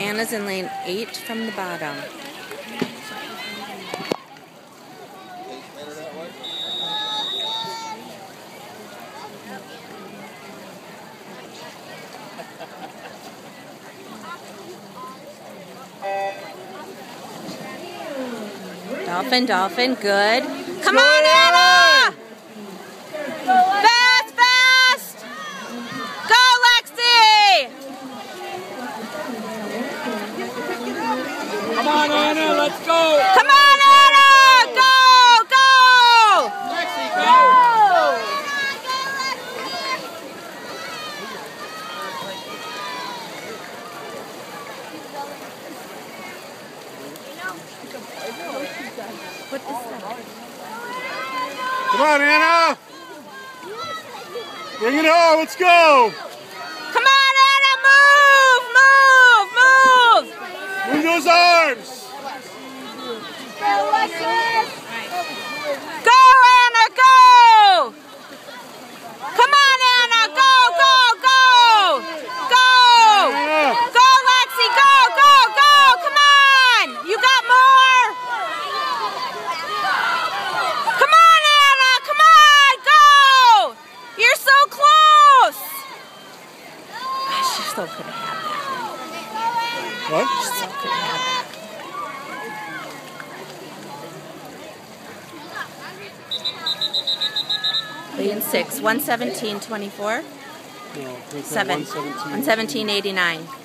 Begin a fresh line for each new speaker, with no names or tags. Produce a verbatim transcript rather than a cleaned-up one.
Anna's in lane eight from the bottom. Dolphin, Dolphin, good. Come on, Anna! Fast, fast! Go, Lexi!
Come on, Anna, let's go!
Come on, Anna! Go, go!
Lexi, go!
What is that?
Come on, Anna! Bring it home, let's go!
Come on, Anna! Move, move, move!
Move those arms!
Go, Anna, go! Come on, Anna! Go, go, go! Go! Go, Lexi! Go, go, go! Come on! You got more? Come on, Anna! Come on! Go! You're so close! Gosh, she still could have had that.
What?
She still could have had that. Lane six, one seventeen twenty-four.
No,
Seven. one seventeen eighty-nine.